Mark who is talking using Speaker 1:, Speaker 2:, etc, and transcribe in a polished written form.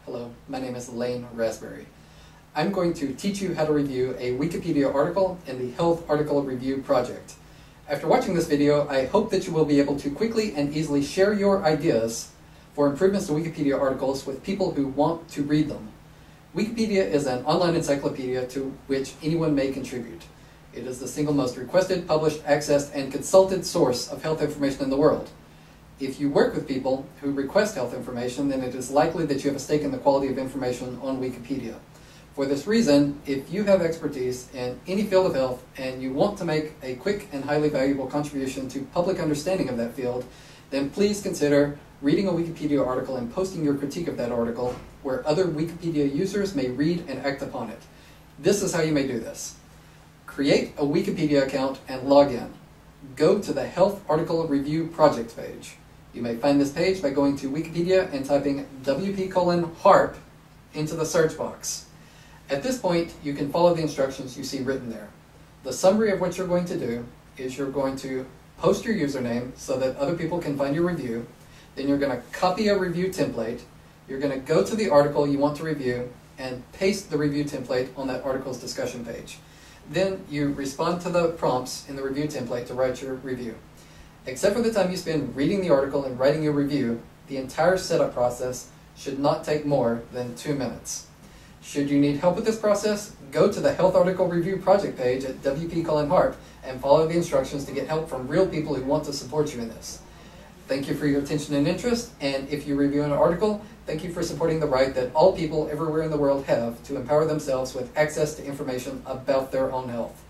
Speaker 1: Hello, my name is Lane Raspberry. I'm going to teach you how to review a Wikipedia article in the Health Article Review Project. After watching this video, I hope that you will be able to quickly and easily share your ideas for improvements to Wikipedia articles with people who want to read them. Wikipedia is an online encyclopedia to which anyone may contribute. It is the single most requested, published, accessed, and consulted source of health information in the world. If you work with people who request health information, then it is likely that you have a stake in the quality of information on Wikipedia. For this reason, if you have expertise in any field of health and you want to make a quick and highly valuable contribution to public understanding of that field, then please consider reading a Wikipedia article and posting your critique of that article where other Wikipedia users may read and act upon it. This is how you may do this. Create a Wikipedia account and log in. Go to the Health Article Review Project page. You may find this page by going to Wikipedia and typing WP:HARP into the search box. At this point, you can follow the instructions you see written there. The summary of what you're going to do is you're going to post your username so that other people can find your review. Then you're going to copy a review template. You're going to go to the article you want to review and paste the review template on that article's discussion page. Then you respond to the prompts in the review template to write your review. Except for the time you spend reading the article and writing your review, the entire setup process should not take more than 2 minutes. Should you need help with this process, go to the Health Article Review Project page at WP:HARP and follow the instructions to get help from real people who want to support you in this. Thank you for your attention and interest, and if you review an article, thank you for supporting the right that all people everywhere in the world have to empower themselves with access to information about their own health.